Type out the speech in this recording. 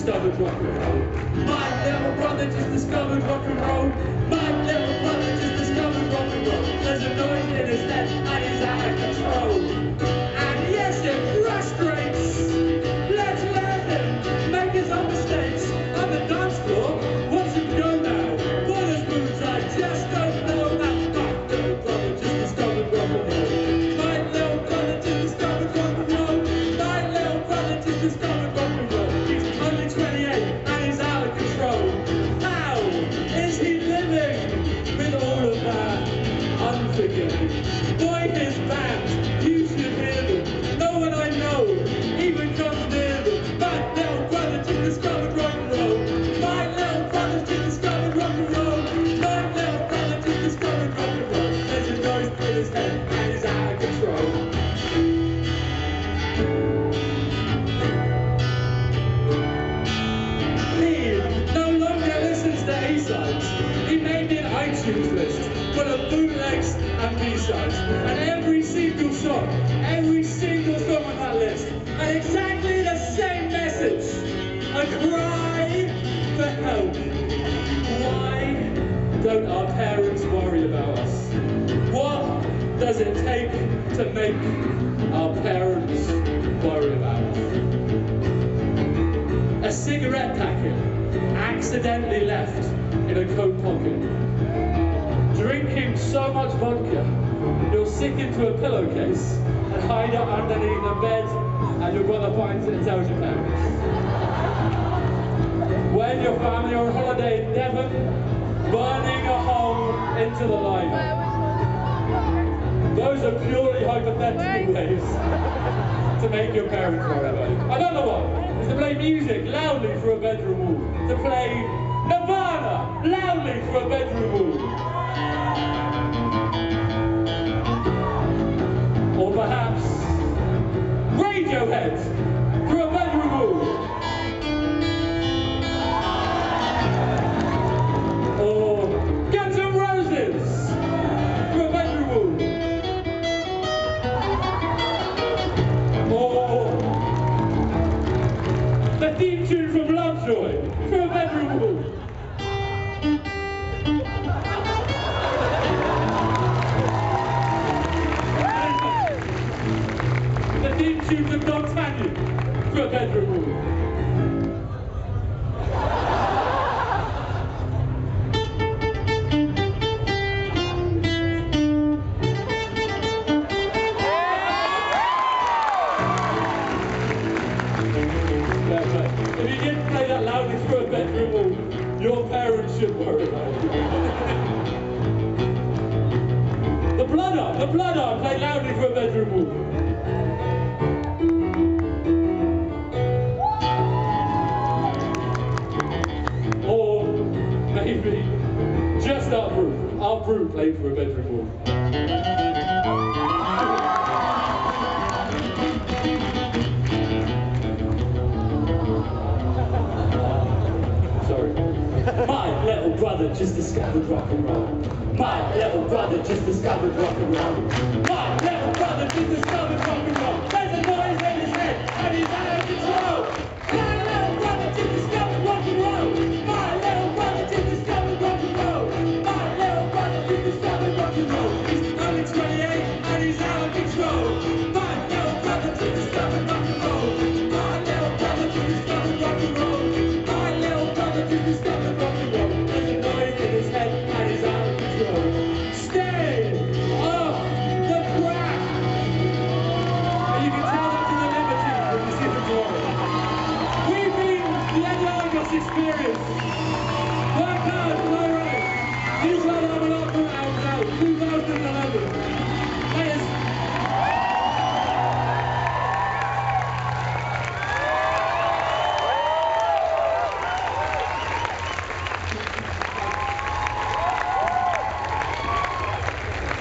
discovered rock and roll. My little brother just discovered rock and roll. My little brother just discovered rock and roll. There's a noise in his head and he's out of control. And yes, it frustrates. Let's let him make his own mistakes on the dance floor. Watch him go now. What his moves I just don't know. And my little brother just discovered rock and roll. My little brother just discovered rock and roll. My little brother just discovered rock and roll. He's only 28 and he's out of control. How is he living with all of that unforgiving? Boy, his band, you should hear them. No one I know even comes near them. My little brother just discovered rock and roll. My little brother just discovered rock and roll. My little brother just discovered rock and roll. There's a noise in his head and he's out of control. He no longer listens to A-sides. He made an iTunes list full of bootlegs and B-sides. And every single song on that list had exactly the same message. A cry for help. Why don't our parents worry about us? What does it take to make our parents worry about us? A cigarette packet accidentally left in a coat pocket. Drinking so much vodka, you'll sink into a pillowcase and hide it underneath the bed, and your brother finds it and tells your parents. When your family are on holiday in Devon, burning a hole into the liner. Those are purely hypothetical ways to make your parents worry about you. Another one is to play music loudly through a bedroom wall. To play Nirvana loudly through a bedroom wall. Or perhaps Radiohead through a bedroom wall. Or Guns N' Roses through a bedroom wall. Or the theme tune from Lovejoy through a bedroom wall. The theme tune from D'Artagnan through a bedroom wall. If you didn't play that loudly through a bedroom wall, your parents should worry about you. The Blood Arm played loudly through a bedroom wall. Or maybe just our brew played through a bedroom wall. My little brother just discovered rock and roll. My little brother just discovered rock and roll. My little brother just discovered rock and roll.